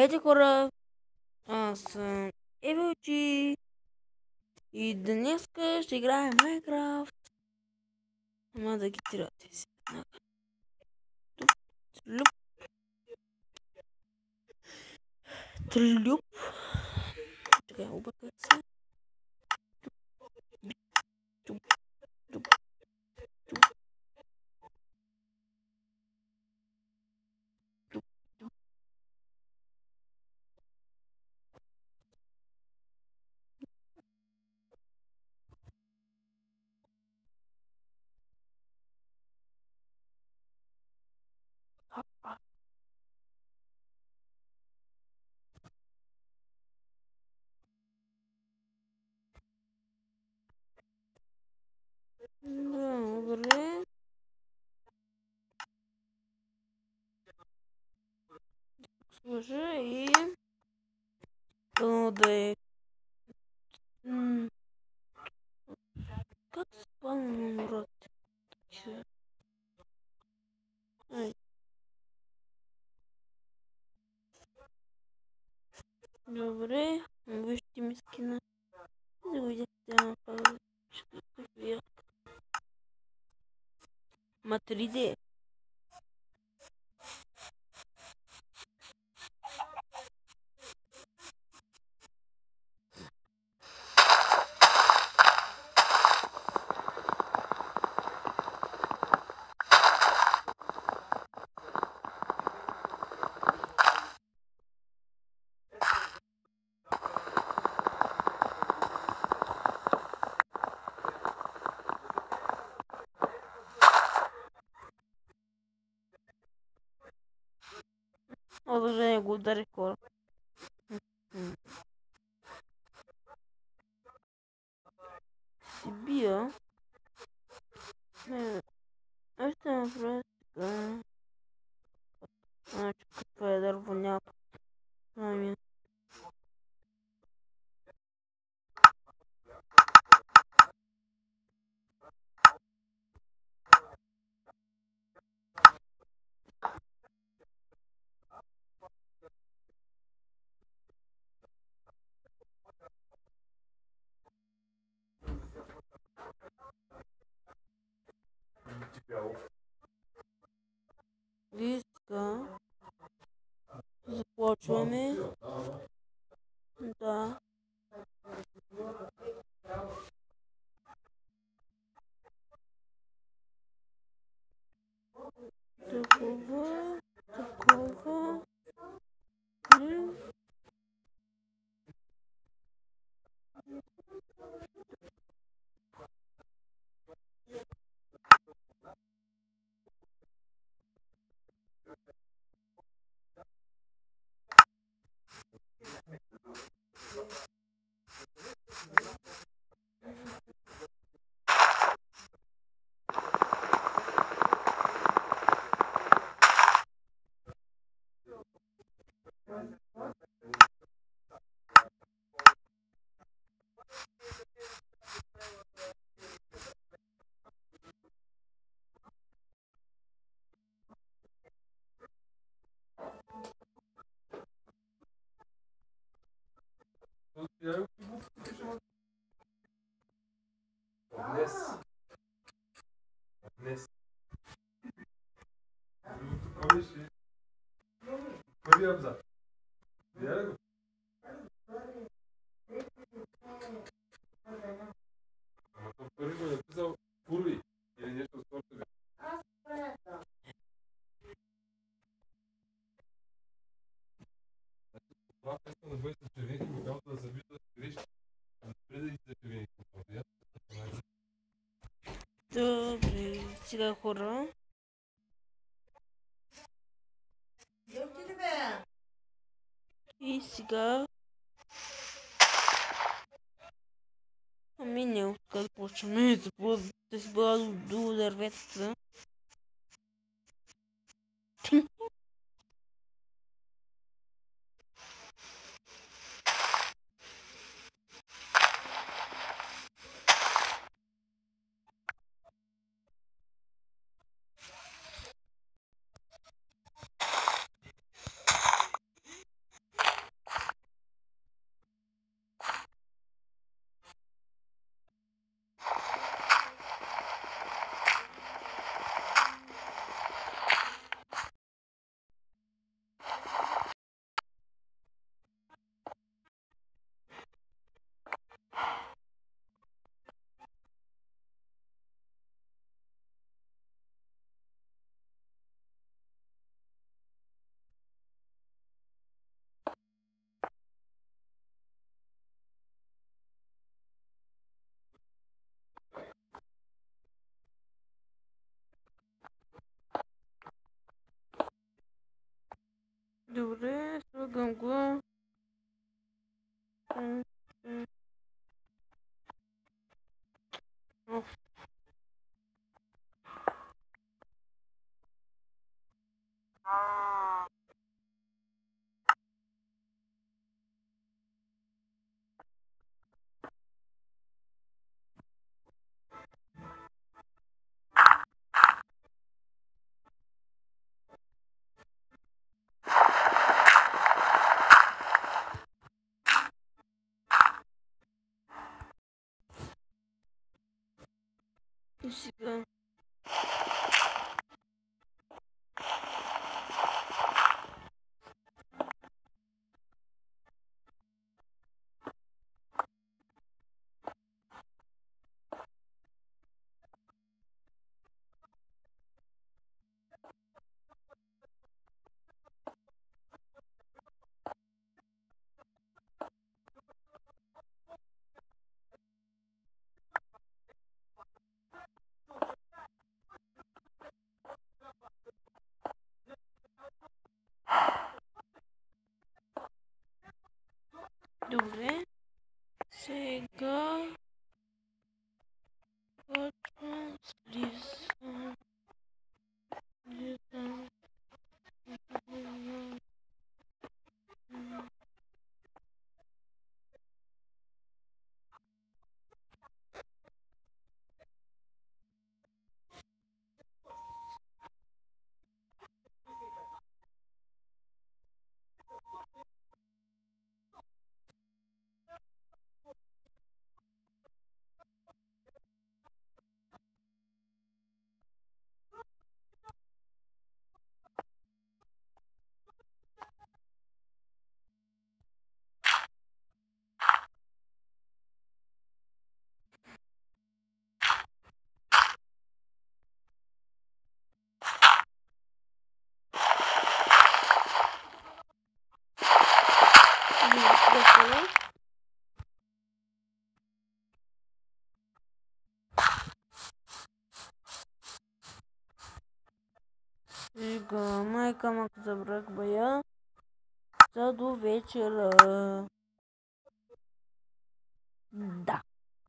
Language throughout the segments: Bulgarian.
Здравейте хора, аз съм Евелчи и днеска ще играем Майнкрафт. Ама да ги тирате си. Туп, тлюп, тлюп. Чакай, обърках се. Туп, туп, туп, туп, туп. Добре. Сложа и... да е... Как се спомня номерите? Ай. Добре, вижте ми скина. Да го видяхте, ама пак ще Ма 3D. О, даже го ударих хора. Си бия. Аз ще направя така. Значи, каква е дървоняка. Ами, виска. Започваме. Да. Такова. Такова. Добре, сега хора. И сега... Ами не, откъде почваме да си бъда до дърветата. Добре, слагам го. И сега. Добре. Сега почвам с лиса. Сега майка ма забрах бая за до вечера. Да.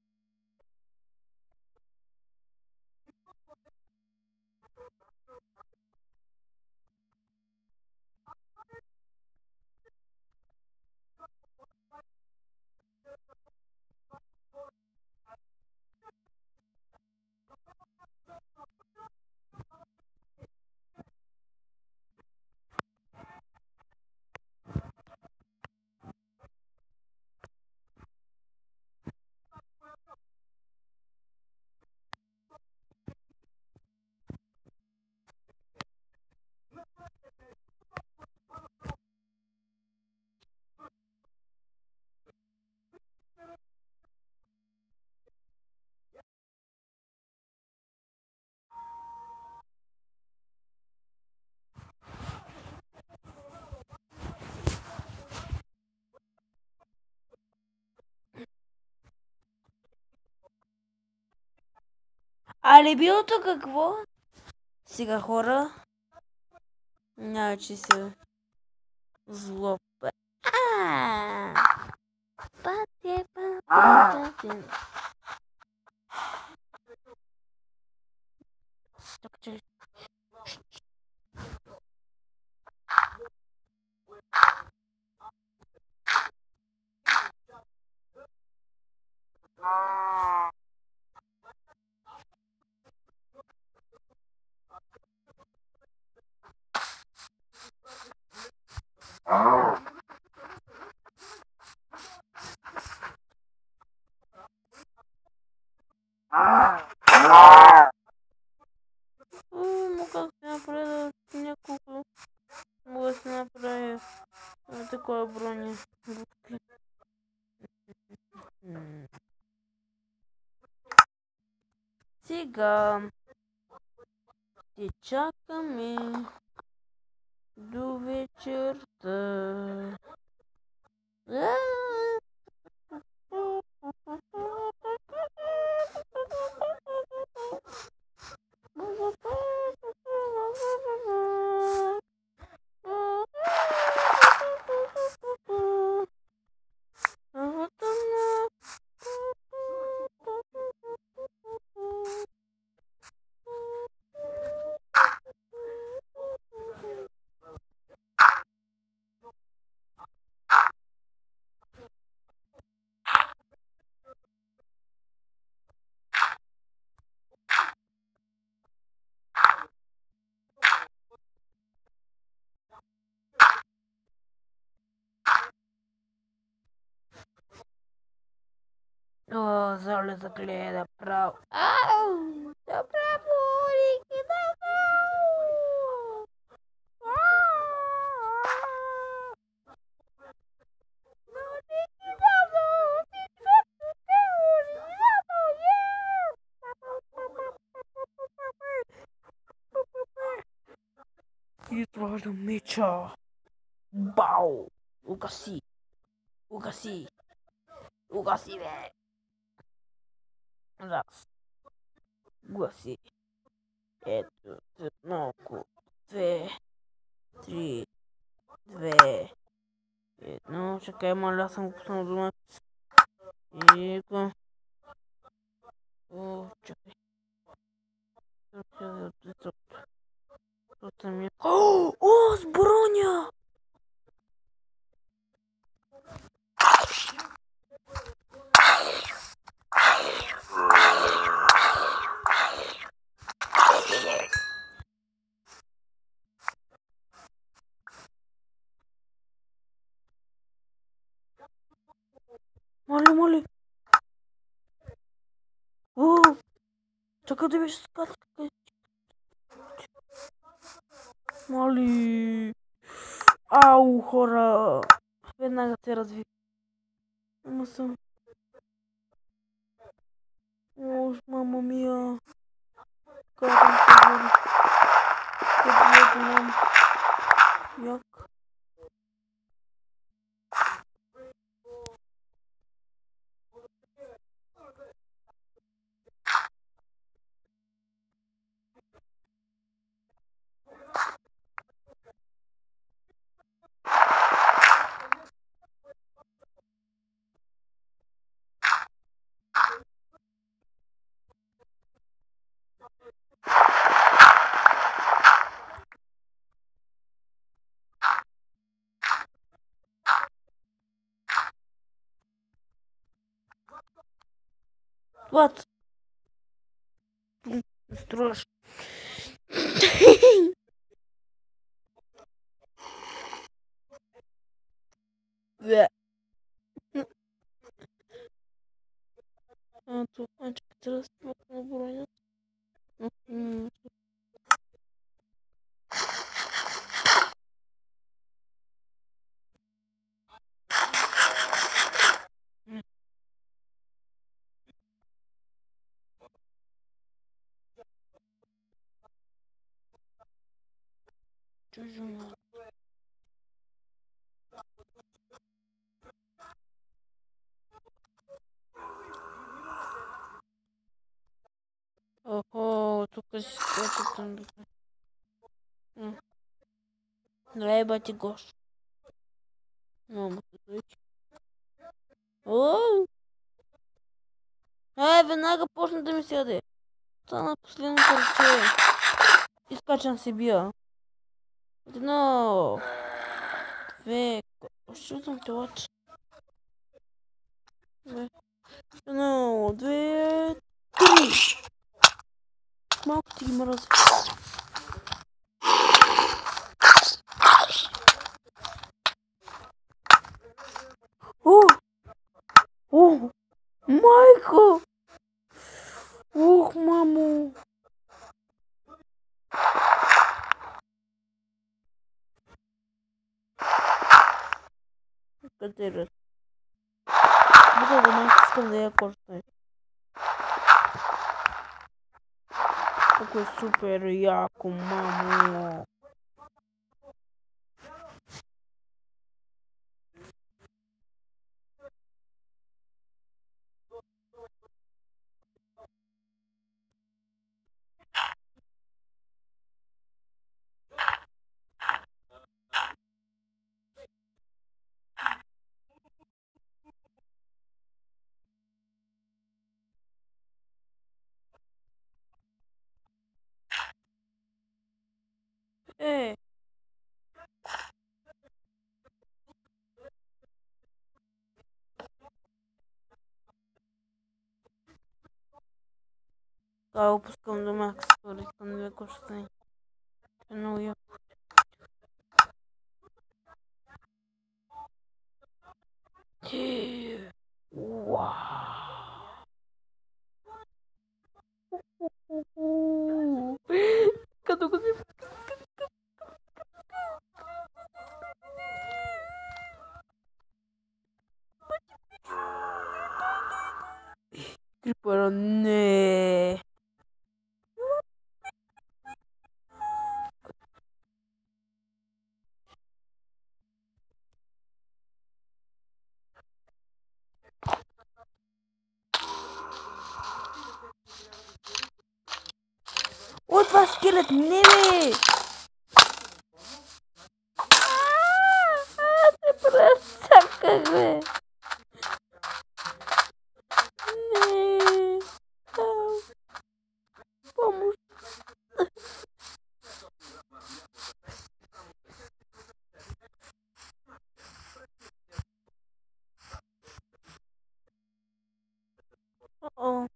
Алибиото какво? Сега хора. Няма, че се зло. Пати. Так, че ли? Мога да се направя няколко. Мога да се направя такова броня. Сега ще чакаме до вечерта. О, зале загледа право. Ау! Добра Борики, Eduardo Mecha. Bau. Ugasi. Ugasi. Ugasi, velho. Raz. Ugasi. Ето, малко. 2, 3, 2, 1. Чакай, моля, съм го пуснал до макс. И го. О, чакай. О, с броня! Моля. О, чакай да беше скатка. Моли. Ау, хора. Веднага се разви. Ама съм. Ош, мама мия. Как се гори. Къде мам. Як. What? Строиш. Бе. Тук, чакай, трябва да смъкна броня. Чужо. Охо, тук си скочи там. Давай, бати Гош. Мама, Оу! Веднага почна да ми се яде. Стана последното ръче. Изкачам се бия. 1, 2, ще съм телач. 1, 2, 3. Малко ти ги мразя. О, майко! Ох, мамо! Къде раз? Мисля да майко искам да я кошта. Колко е супер яко, мамо! Това опускам до макс, искам да я кошта. Е много яко. Уау! Pero no. Wat was skelet? Nee! Se presta, güey. Nee. Vamos. Oh.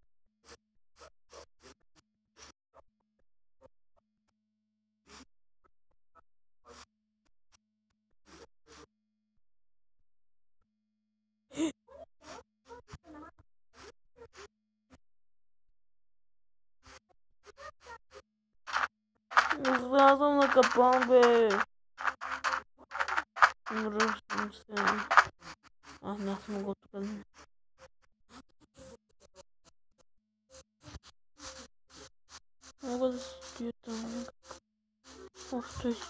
Razом на капан, бе. Мръщам се. Не мога тук. Мога да стоя там. Ох, той.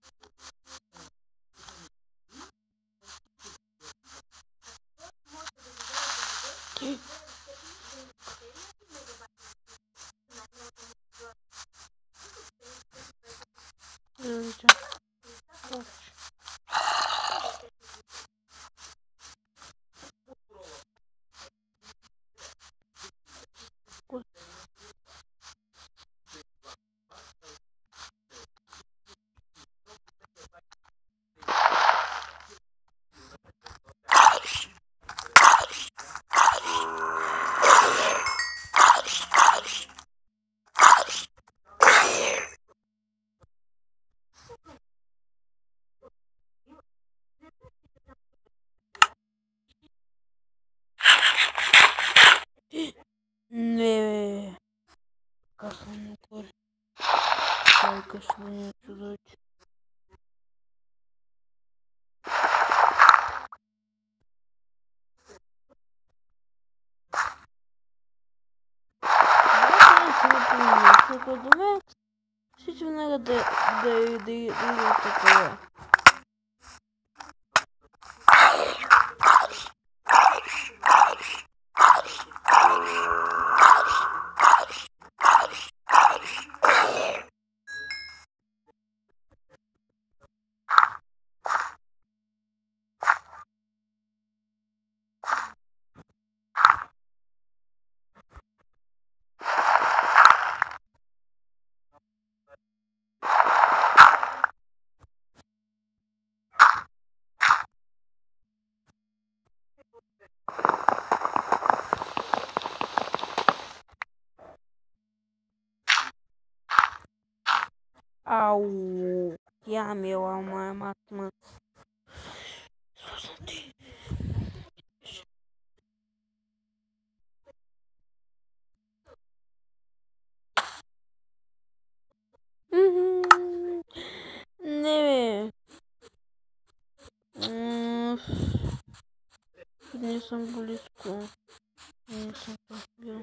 Не. Кафе горе. Ай, кашляне, чудаче. Такой думаю, действительно надо такое. Ау, я мила моя матмат. Не, не съм близко. Не съм близко.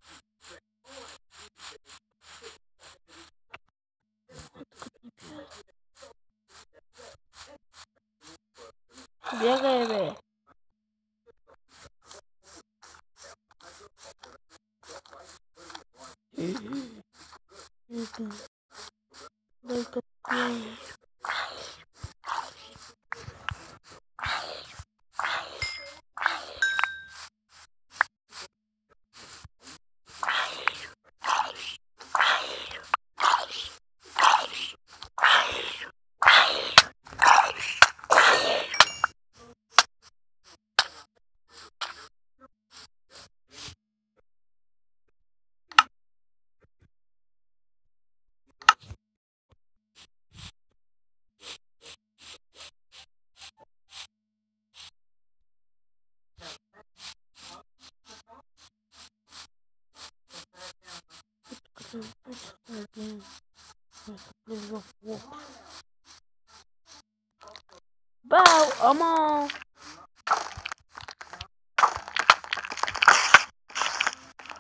Бегай, бе. Дай-ка пей. Бау, ама.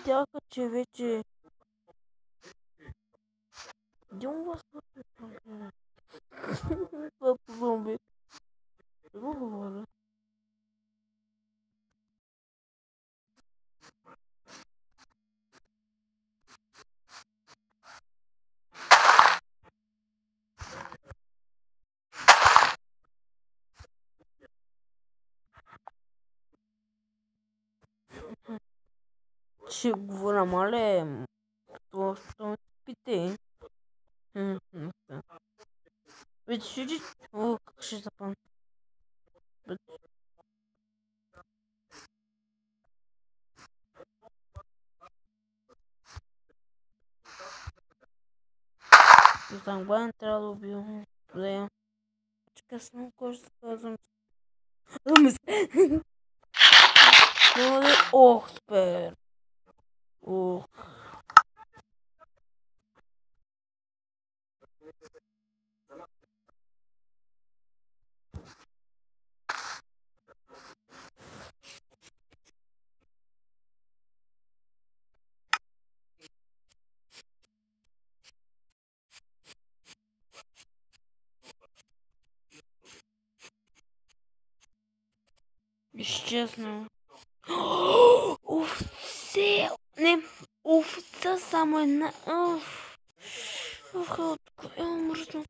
видяха, че вече... Идем вас това по зомби. Не го говоря. Ще говоря, мале, що ме спите. Вече ще... О, как ще запомня. Не знам, главен трябва да убивам. Да. Чакай само, кой ще се казвам. Ох, спер. Ох. Изчезнал. Овце! Не, овца само една. Мръсно.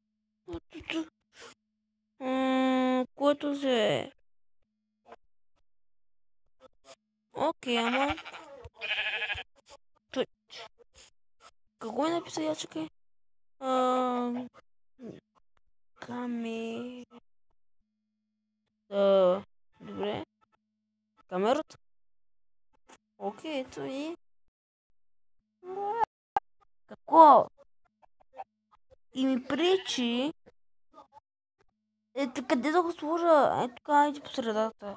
Което се... Окей, ама... Той... Какво е написал, я чакай? Каме... Добре. Камерата? Окей, ето и... Какво? И ми пречи... Ето, къде да го сложа? Ето тук, айде по средата.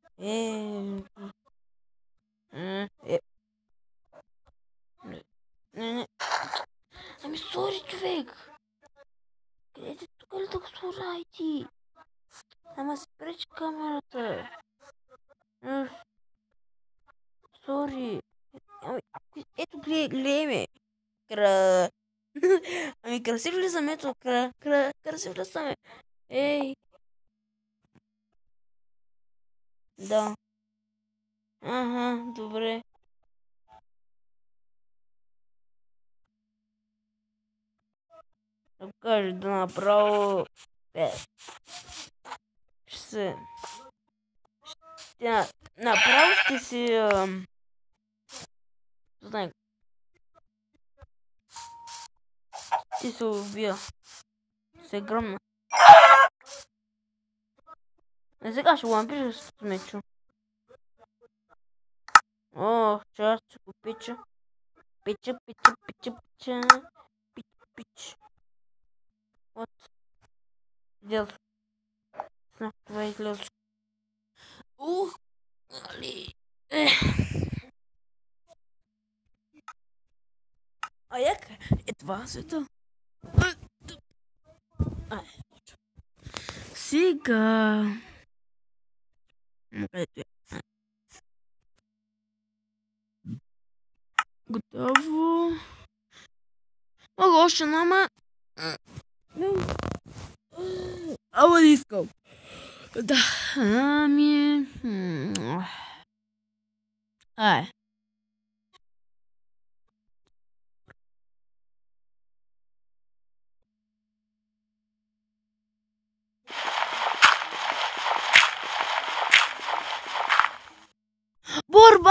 Не. Ами, сори, човек. Къде тук ли да го сложа, айди? Ама се пречи камерата. Сори. Ами, ето гледай ме. Ами, красив ли съм, ето, красив ли съм, ей. Да. Ага, добре. Да кажа да направо... Направо ще си... Знай. Ще се убия. Се гръмна. Сега ще го напиша с мечо. О, сейчас ще го пича. Пича. Пич. Вот. Излез. Това излез. Ух, нали. А як е това света? Сега. Готово. Мога още нама. Ама не искам. Да, ами... Борба!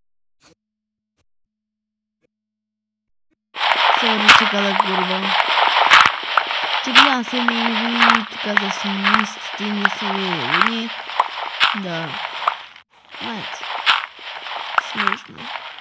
Сори, ти казах борба. Че гледам се ми така да си мислите и не са вини. Да. Знаете. Смешно.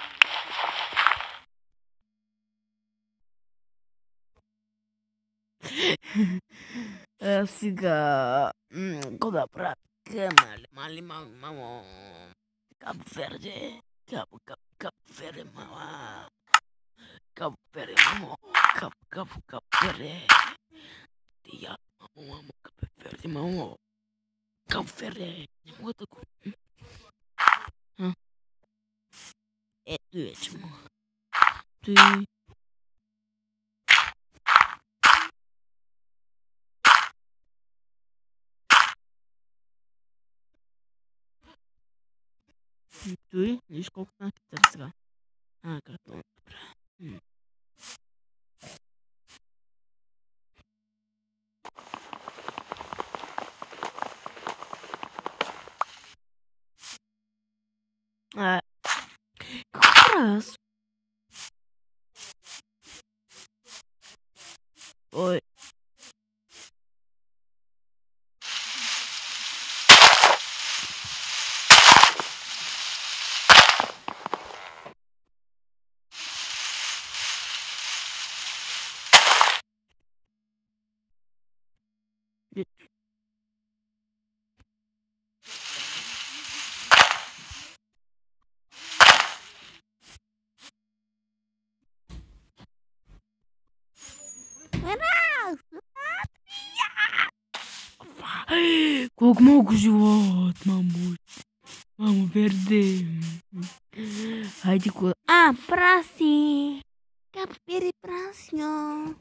Сега... Какво да правя? Мали, мамо. Капо Верде. Капо Верде, мама. Капо Верде, мамо. Капо Верде. Я, мамо, Капо Верде, мамо. Капо Верде. Не мога да го... Dojećemo. Ti. Той, виж колко на китър сега. Какво? Какво правя аз? Ой. Колко малко живот, мамо. Мамо, верде. Хайде, куда? Праси! Как пери прасньо?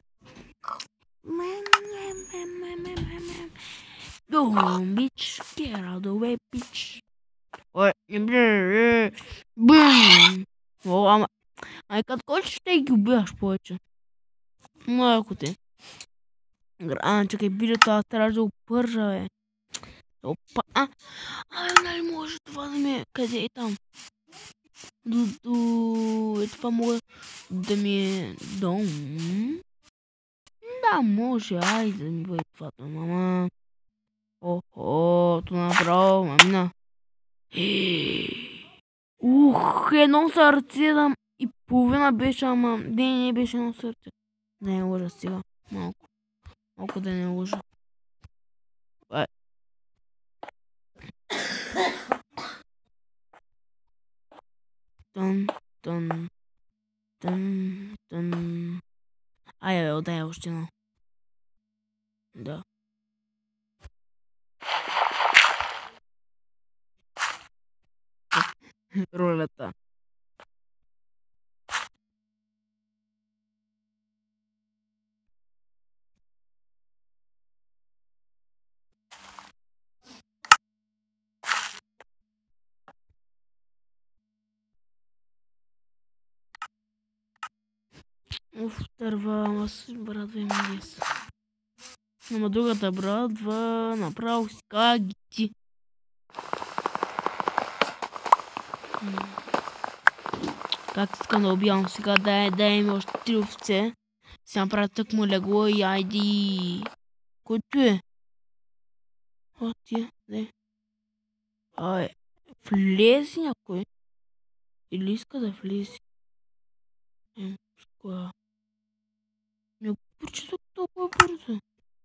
Бич, get out of the way, bitch. Ой, бум! О, ама като кой ще ги убиваш повече? Малко ти. Чакай, видеото, аз трябва да опържа, бе. Опа, нали може това да ми е, къде е там? Това мога да ми е дом. Да, може, айде да ми бъде това, мама. То направо, мамина. Едно сърце и половина беше, ама не беше едно сърце. Да не лъжа сега, малко да не лъжа. Тън. Айде, отдай още едно. Да. Ролята. Търва, ама с брадва има лес. Ама другата брадва направо си кагити. Как искам да убивам сега, дай ми още 3 овце. Сега направя тъкмо легло и айди. Който е? Тия, дай. Влези някой? Или иска да влези? Скоя. Не го прочитах толкова бързо.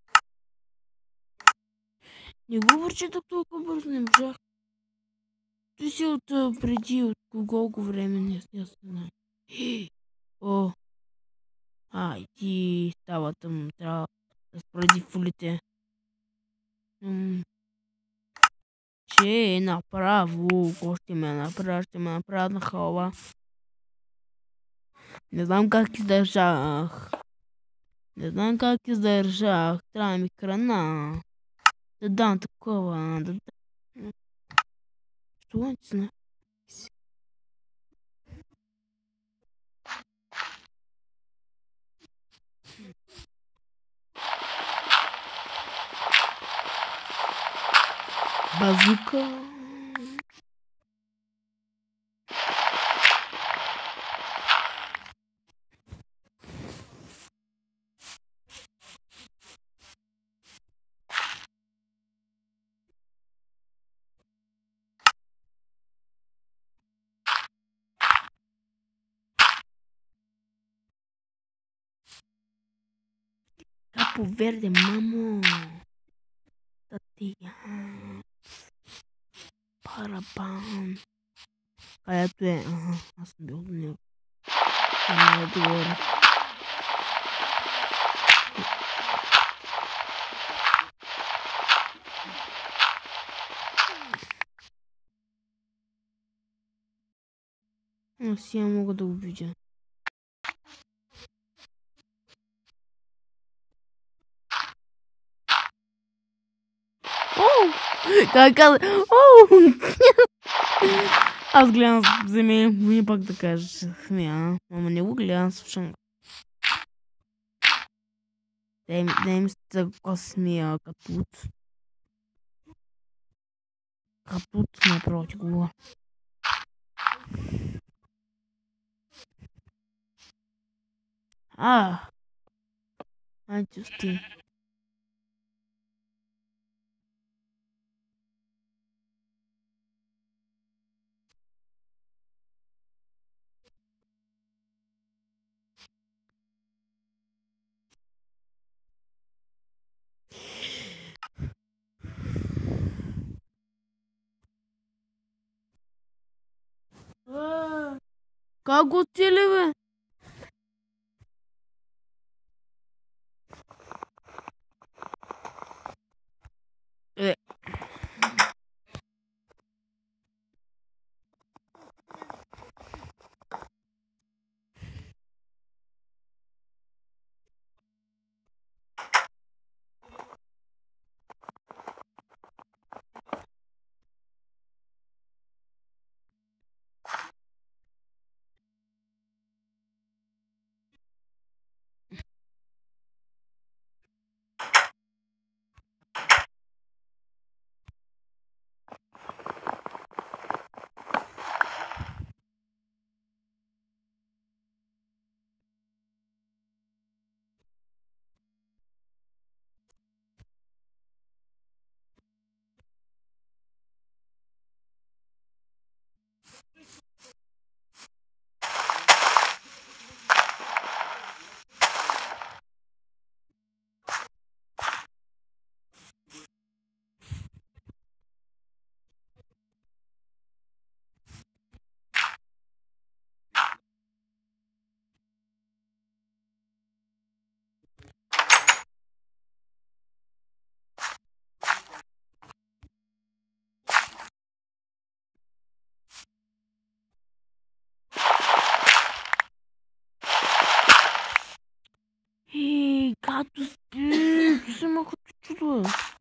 Не можах. Той си от преди, от колко време не знам. Ти става там, трябва да спореди фулите. Че направо, какво ще ме направят на хала. Не знам как издържах. Трябва ми храна. Да дам такова. Що не знам? Базука. Capo Verde, мамо. Татия. Парабан. Където е? Аз съм бил до него. Не е отговоря. Аз я мога да го видя. О! Как каза? О! Аз гледам вземе, вие пак да кажеш. Смея. Ама не го гледам, слушам. Дай ми се така смея, капут. Капут направо ти говоря. Айде сти. Как го цели, бе? Като спи, сама като чудо.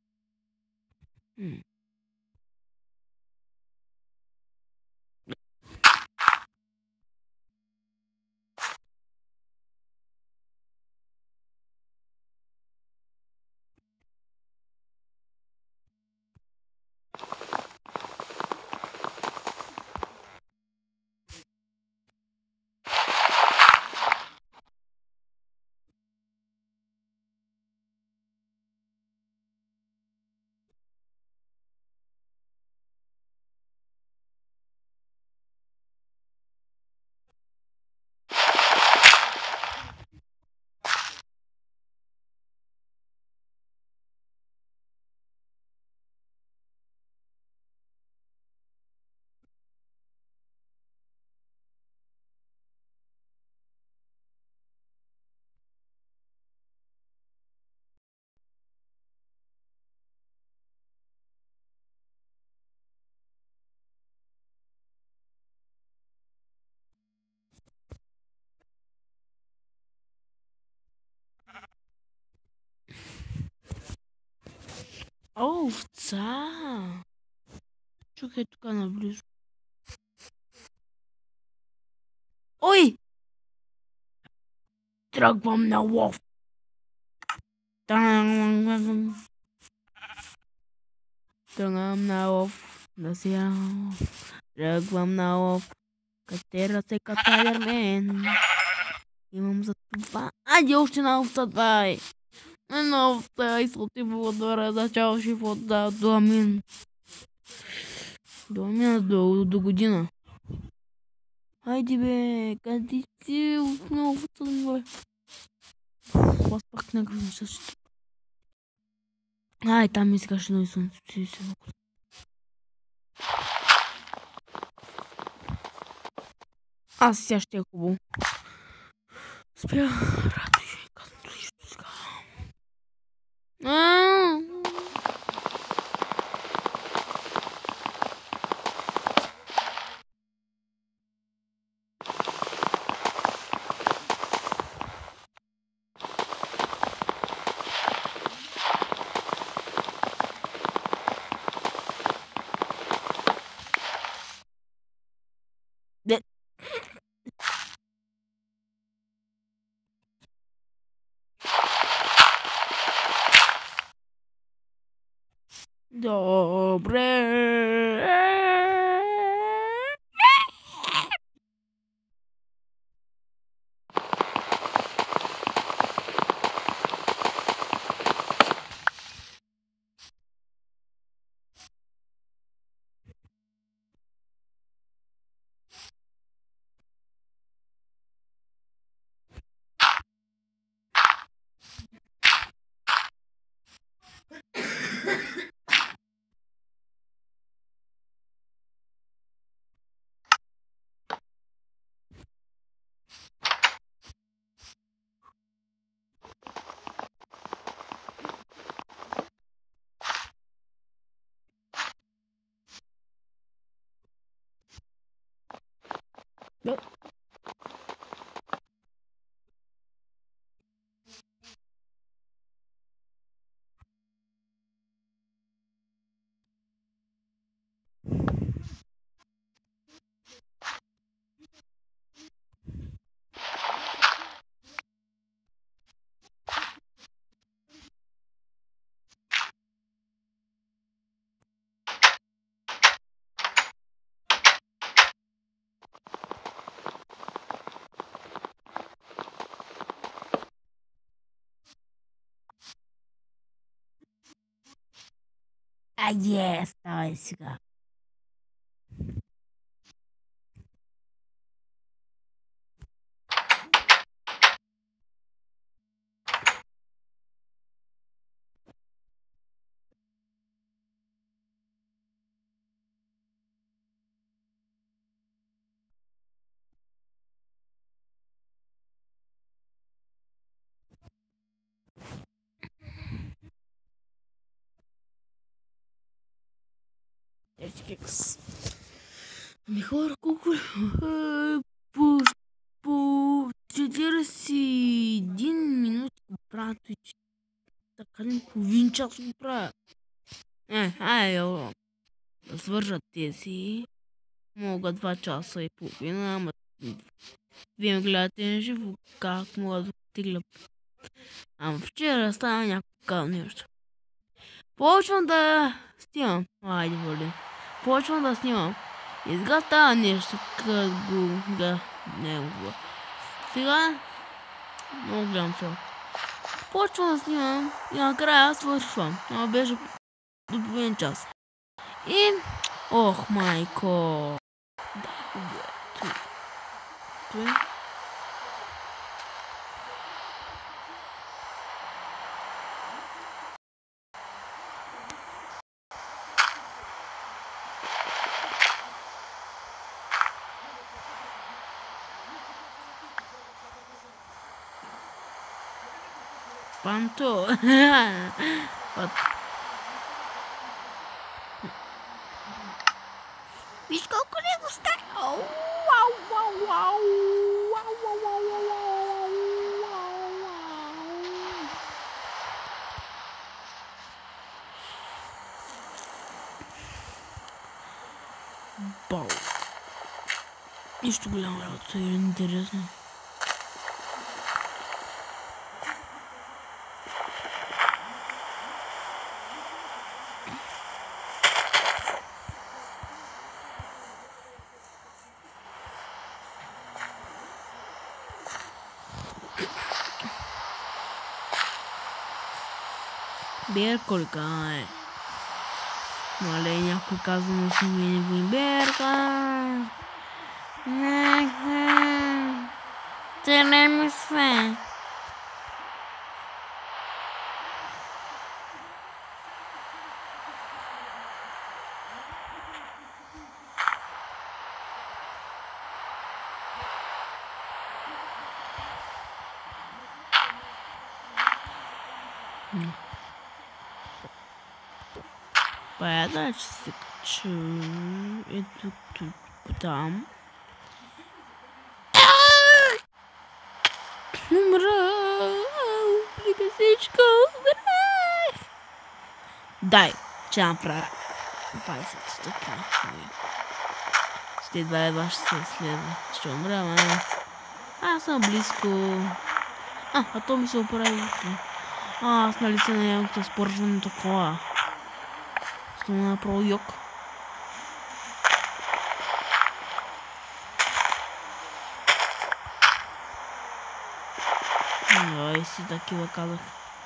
Овца! Чукай тук наблизо. Ой! Тръгвам на лов. Тръгвам на лов. Да си лов. Тръгвам на лов. Катера се Спайдермен. Имам за това. Айде още на овца, дай! Една овца и соти благодаря за цял живот, да, до амин. До амин, до година. Хайде бе, къде си на овца, бе? Аз пак не гръм същото. Ай, там искаш едно и слънцето си. Аз сега ще е хубаво. Спя, радуй, като нищо сега. Dobre. No. А yes, давай сега. Кекс. Ами хора, колко по 41 минути го правя Twitch. Така ли половин час го правя? Да свържат тези. Мога 2 часа и половина, ама вие ме гледате на живо, как мога да тигля. Ама вчера стана някакво нещо. Почвам да снимам. Айде, воли. Почвам да снимам. И сега става нещо, като го... Да, не го. Сега... Много гледам сега. Почвам да снимам и накрая свършвам. Това беше до половин час. И... Ох, майко. Дай го гледа. Той... Панто. Виж колко него става. Вау, вау, вау. Вау, вау, вау, вау, вау, вау. Бау. Нищо голямо работа е интересно. Берколка е. Мале, някой каза му си мини Берка. Не. Те не ми се. Понятно, че се качу. Ето тук, там. Умрах! Прикасичка, умрах! Дай, че направя 20 така. Те два едва ще се следва. Ще умра, ама не. Аз съм близко. А то ми се оправи. Аз нали се наявам с пържено такова. Съм направо йок. Ай си такива казах.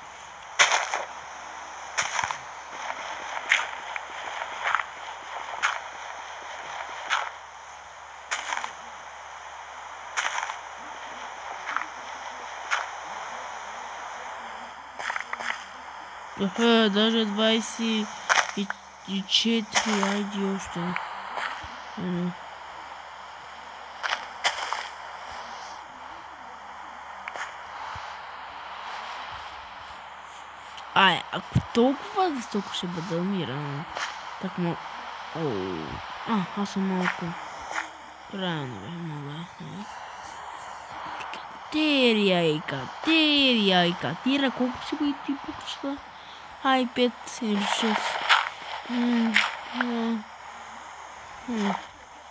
Даже 24, айди още. Ако толкова високо ще бъда умиран, так му... аз съм малко... Рано бе, мога. Теряйка. Тира, колко си го и ти покачва? 5 или 6.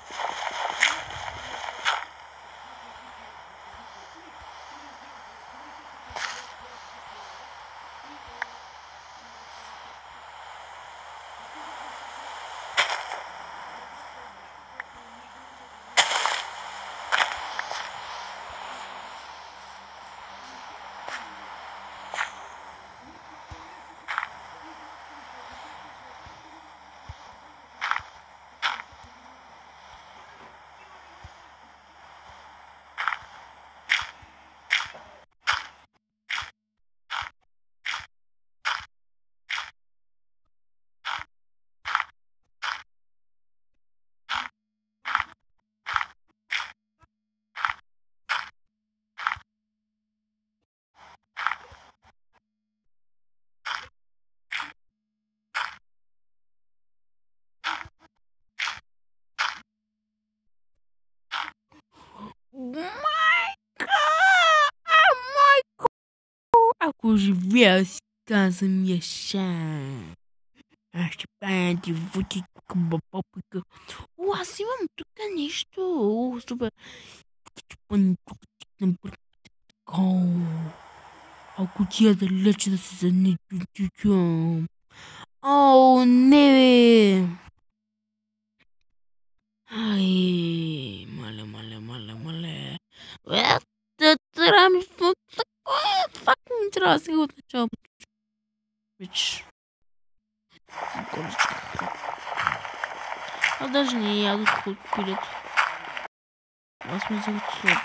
Ако живея си казвам яша. Аз ще правя ти вути тук бабапика. Аз имам тук нещо. Супер. Ако тия далече да се занечучам. Не бе. Ай, мале. Трами, фак ми трябва сега от начало. Вече. Даже не ядох от пилето. Аз ми взех слабо.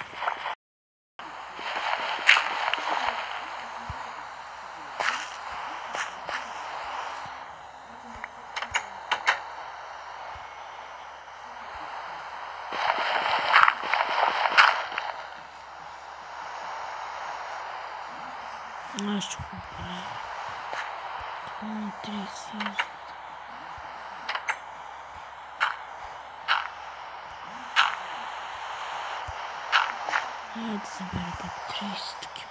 Аз ще го правя. Това на 30. Да забера пак 30 такива.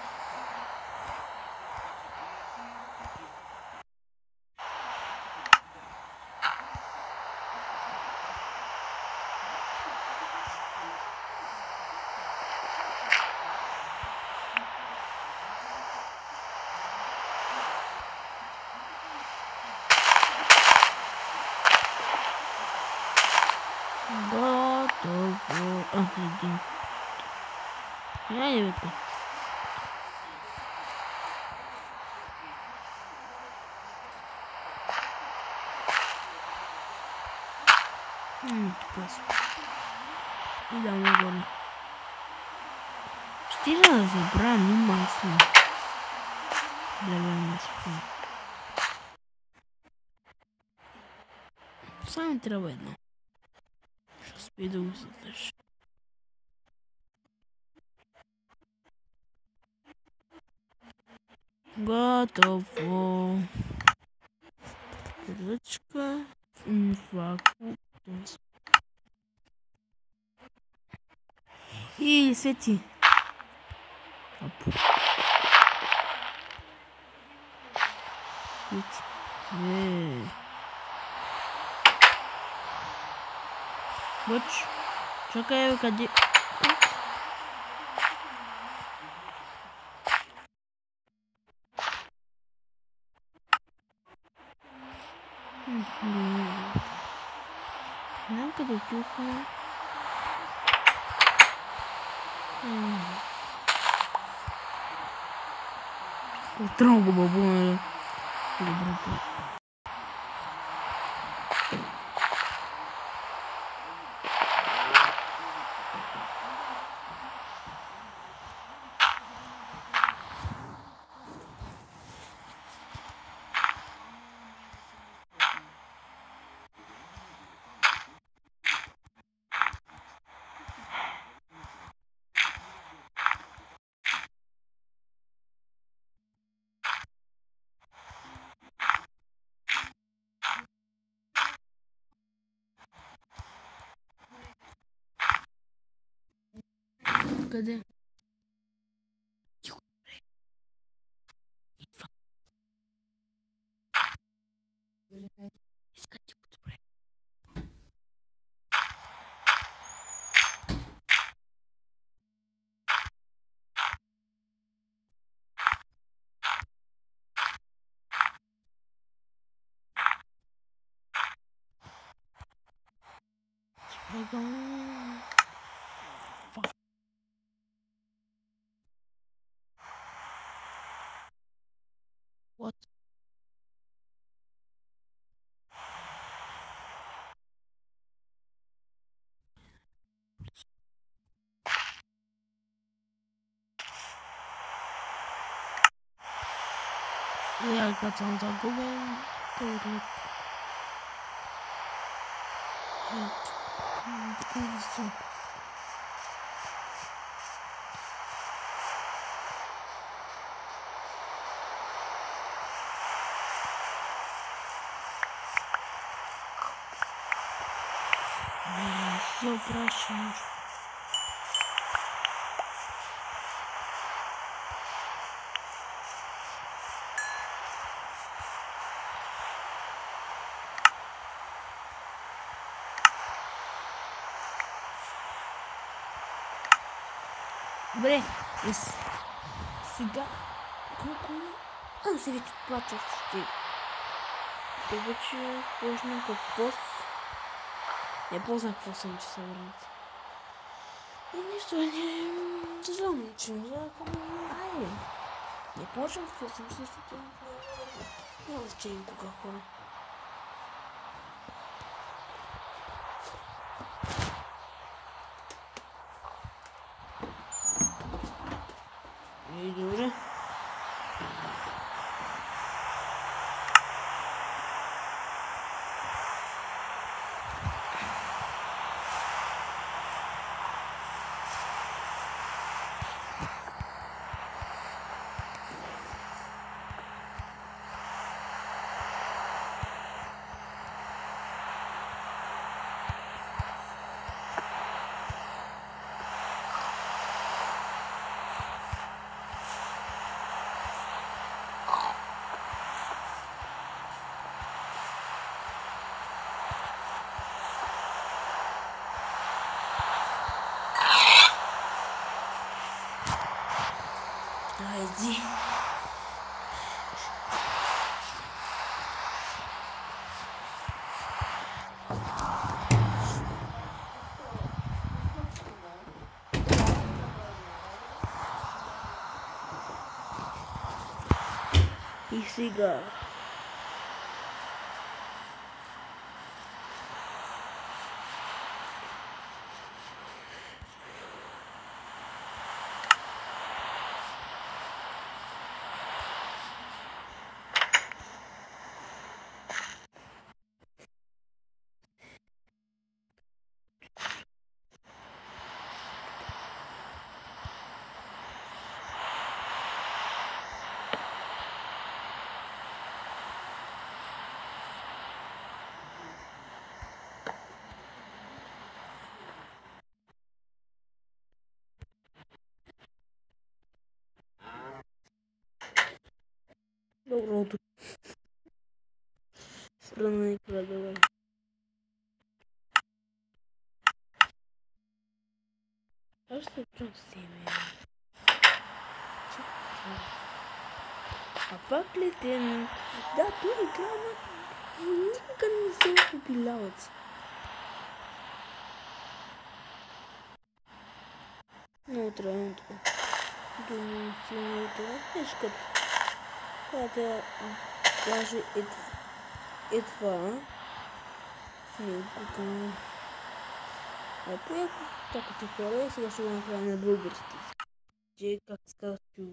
Готово. Един. Айде, бе. И да му горе. Стига да забравя, нима съм. Гледам да спомня. Само ми трябва едно. Ще успея да го задържа. Готово. Ръчка. Инфаку. И свети. Оп. Свети. Watch. Czekaj, hadi. Ne kadar çok tronco babão. Cadê? What? Yeah, I got some Google. Все прощаю. Бре, сега колко... се вече плача ще. То вече почна какво... Не познах какво съм, че се върнат. И нищо, не знам, че айде. Не почвам какво съм, защото няма значение кога хора. И добре. Айди. И сега. Доброто. Страна и крадова. Аз ще прав себе. А факлите... Да, той игра, но никога не се обиляват. Много трябва да ми си много трябва. Тежкът. Това даже едва не го канал. Пояко така ти хора, сега ще го направя на български. Че как се казва чу.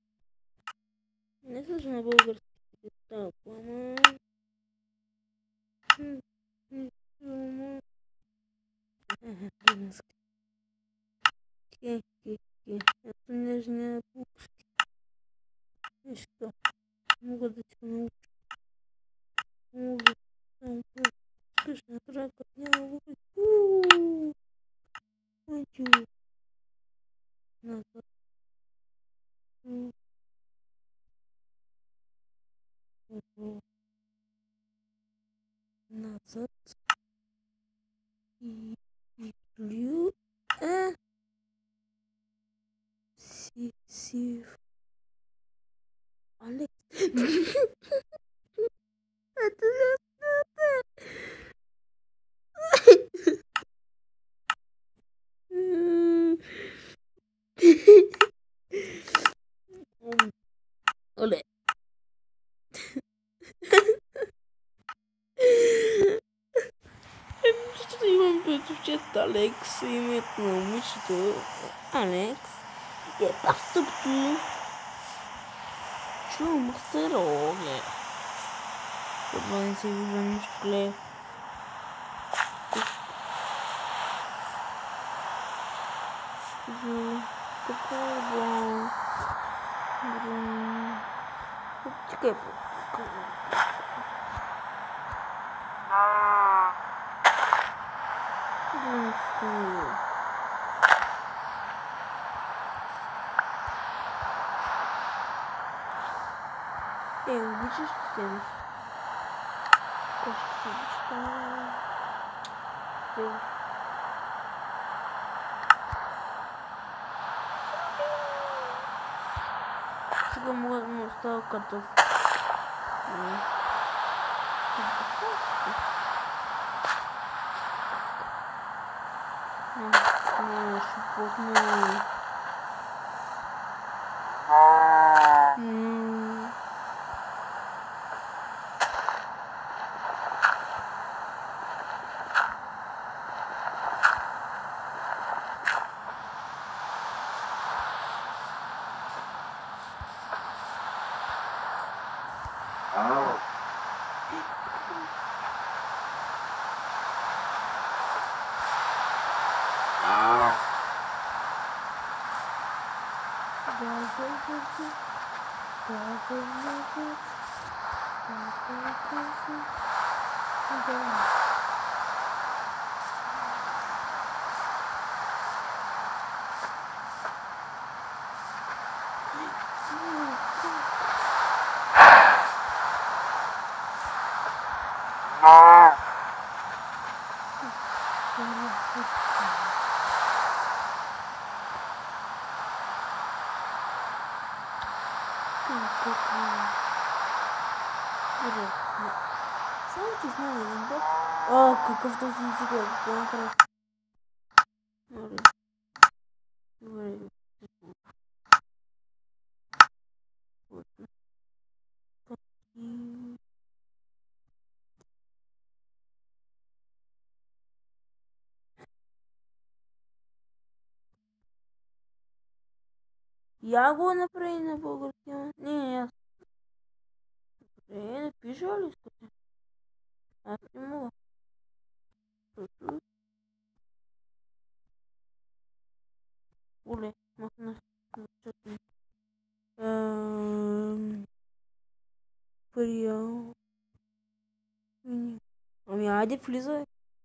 Не също на български. Так, ама... Ето нежния пупски. Нещо. Мога да ти науча. Мога. Само пускаш на крака. Няма лук. Мачу. Назад. Назад. И плю. Сив. Алекс. Это Оле. Защото имам предвид, че Алекс името на момичето Алекс е пастъпто. Чувам мастеро, гле. Това не се вижда нищо, гле. Чекай. Обичаш ли седиш? Кошки седиш там. Сега мога да му остава картоф. Шипотно. Само ти знам един път. Какъв този език е? Какво направи? Добре. Я го направи на български. Не, аз. Не пиша ли искате? Аз не мога. Оле, махна. Приял. Ами айде влизай.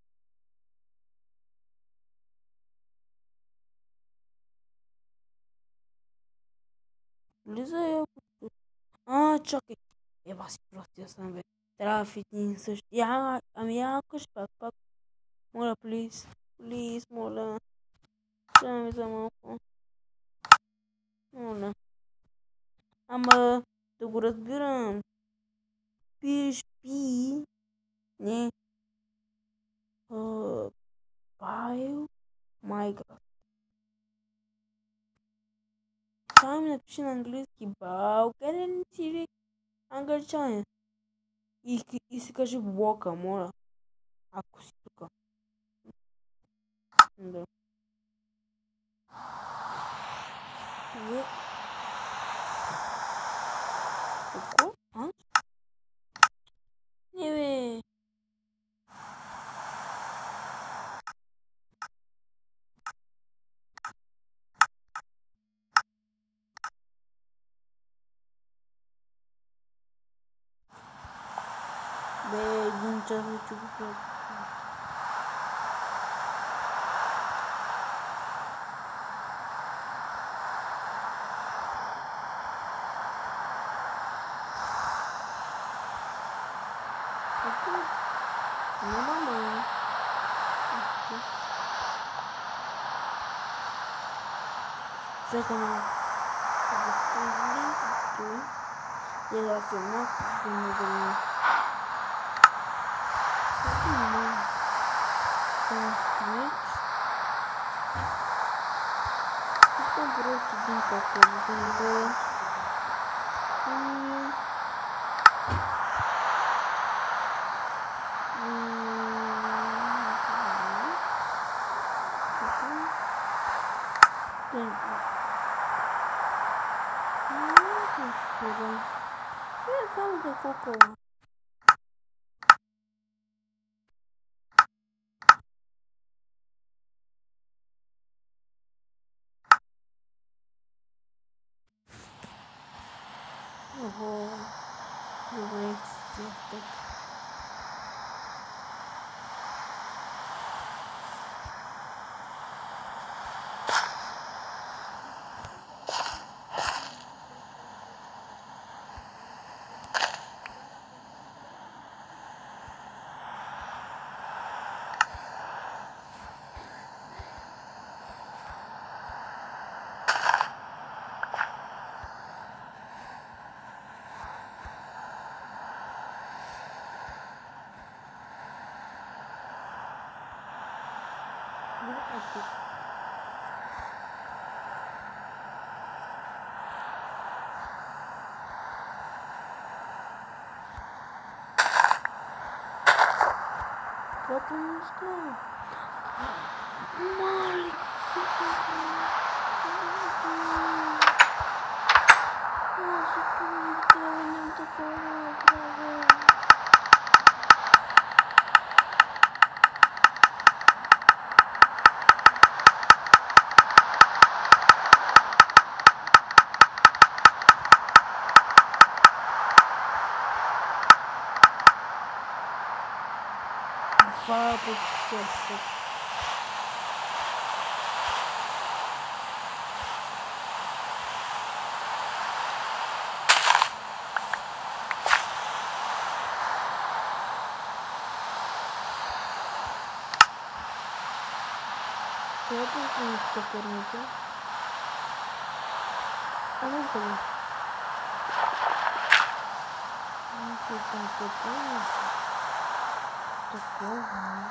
Влизай, чакай. Еба си простия съм, бе. Трябва в един същи. Ами я кажи пак. Моля, плиз. Плиз, моля. Jangan bisa mau. Mana? Ama tugu разбираем. PHP не файл Minecraft. Там напиши на английский бау, гарантири англичанин. И скажи вока, мора. Акустика. Да. Вот. Какой? А? Не вы. Бегин часу чупа. Ну, нормально. Сейчас она английский. Я сама не знаю. Что просто день такой. Сам закупила. Ого. Как он сказал? Маленький. Фабрик тестов. Я тут не повернуто. А ну куда? Ну ты там все помнишь? Такого.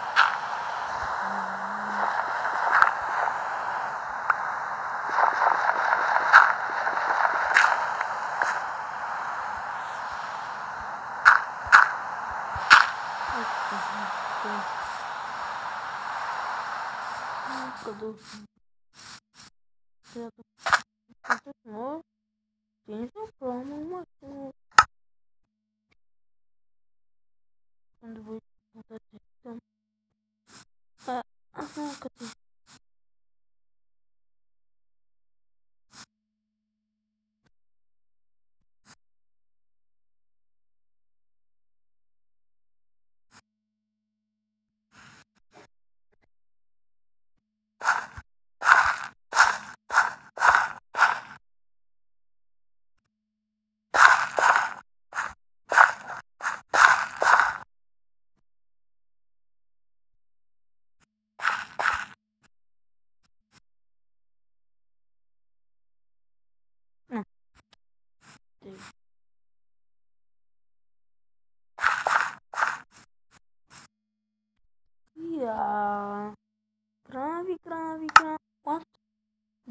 Году. Я тут но я не знаю, машину. Надо будет вот там. Ну-ка ты.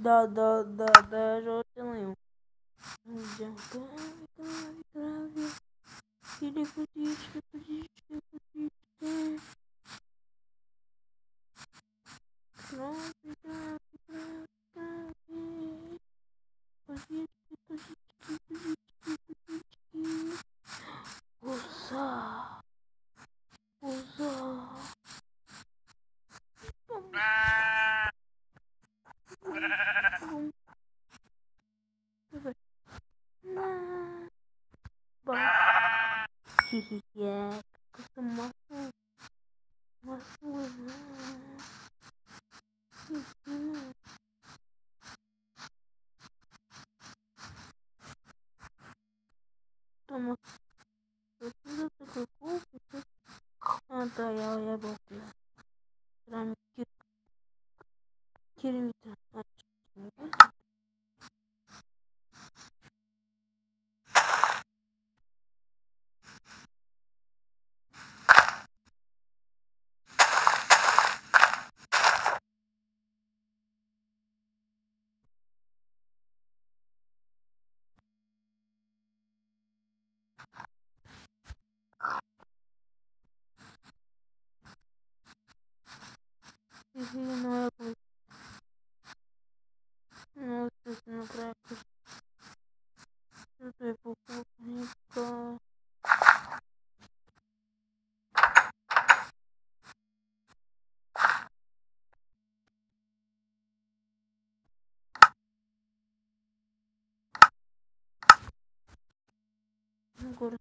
Да, же делаем. Уса. Хи-хи-хи. Как масло. Масло. Там отсюда такой кофе. А, да, я был. Прям кирмита. Ну, естественно, проект. Это полковника. Город.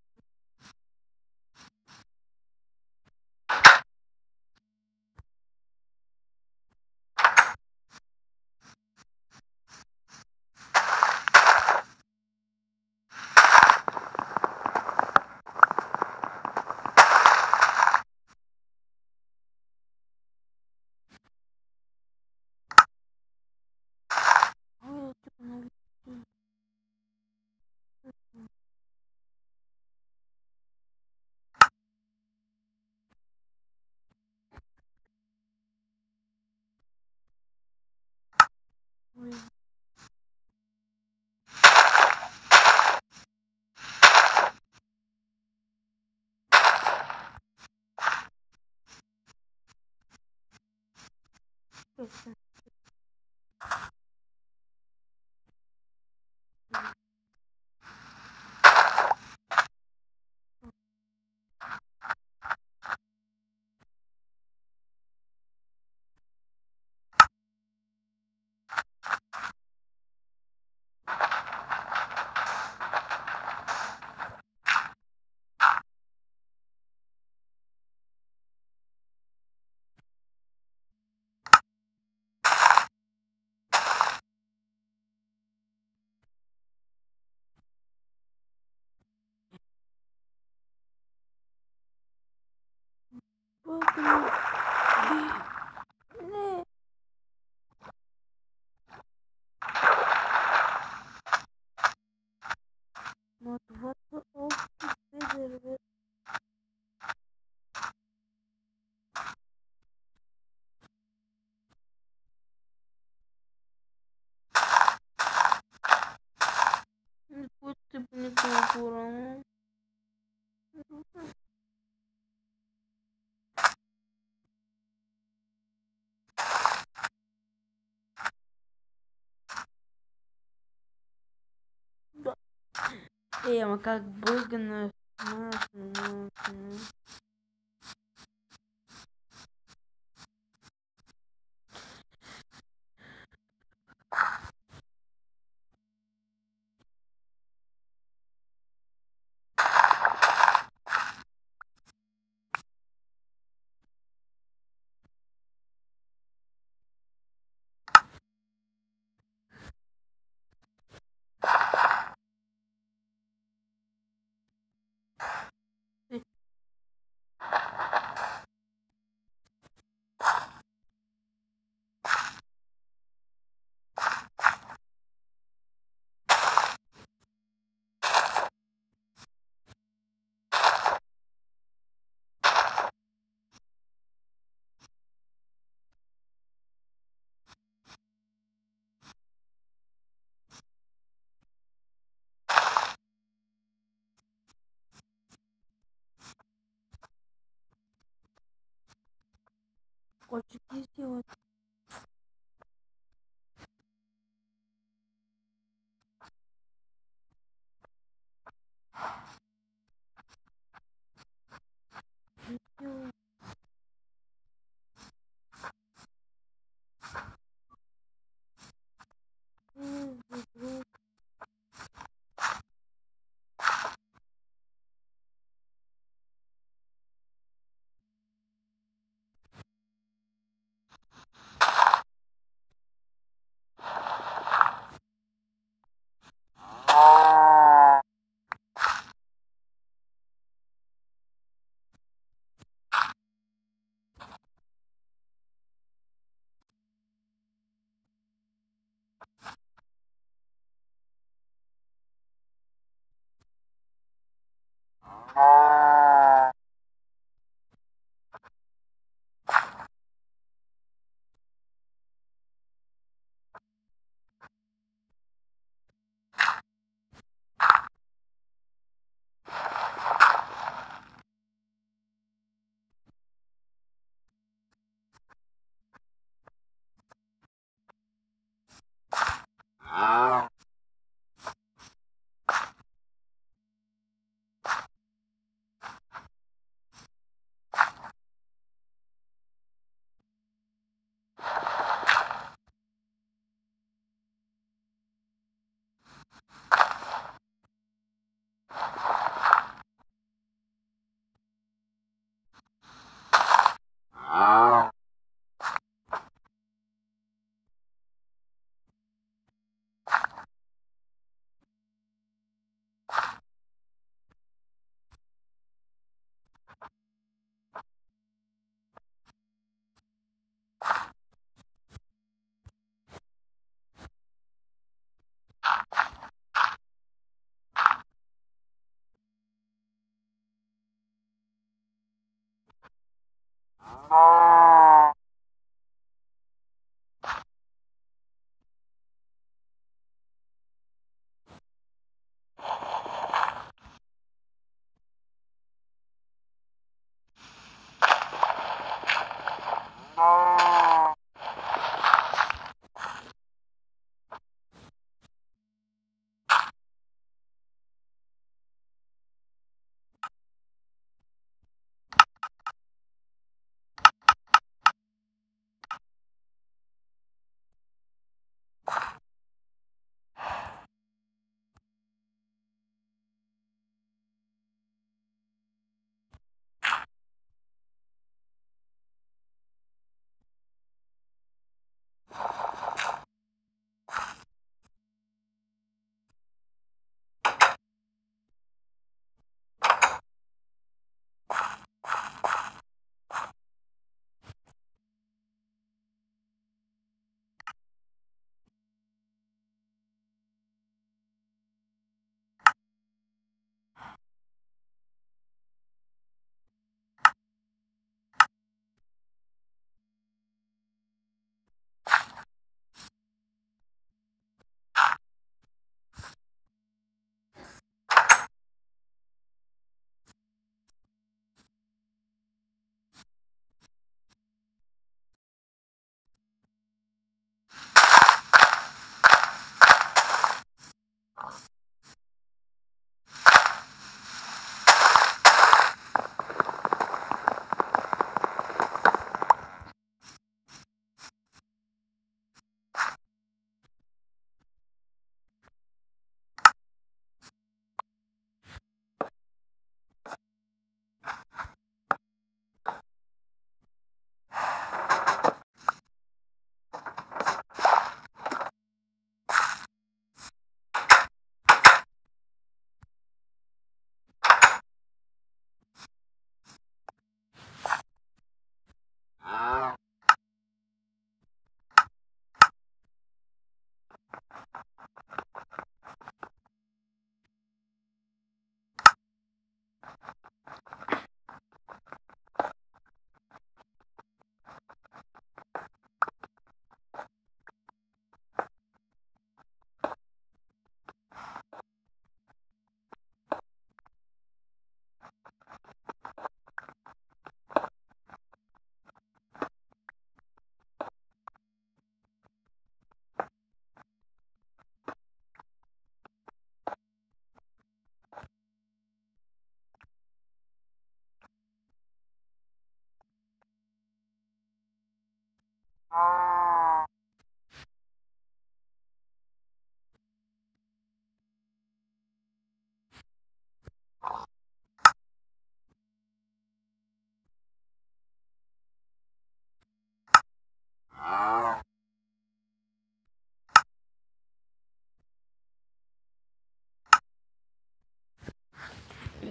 Ой, типа, навести. Ой. Точно. Погнали. Не. Мотивация общества. Не будь ты не добрым. Да. А как выгодно. Português de hoje.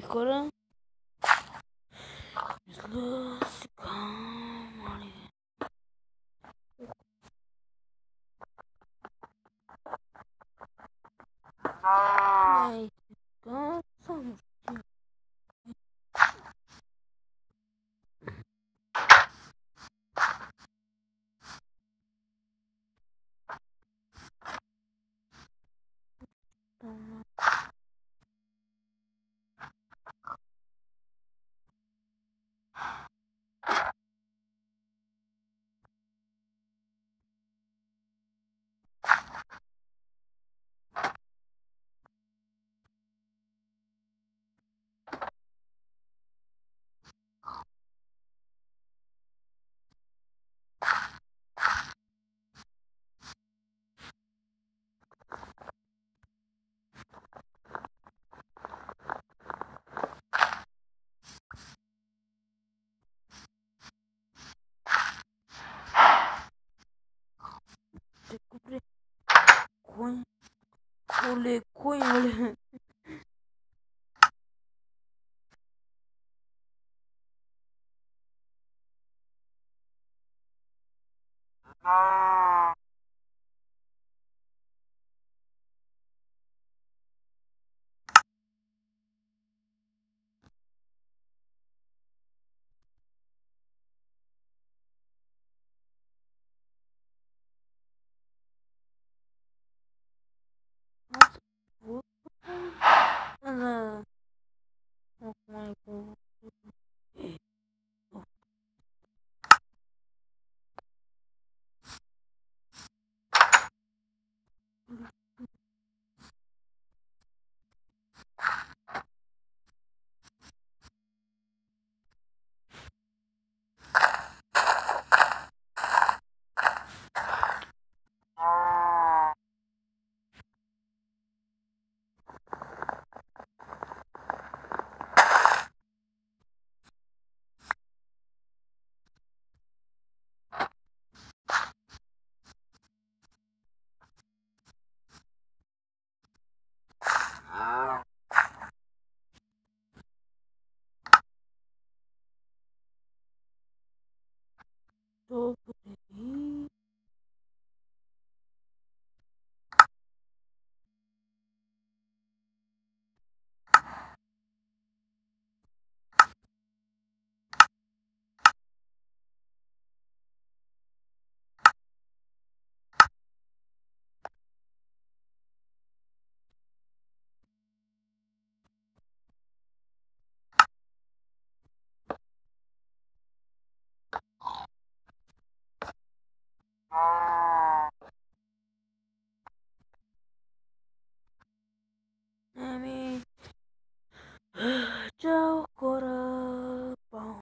скоро. Мисля сега, мали. Ей, сега, само ще. Кой? Оле, кой, оле?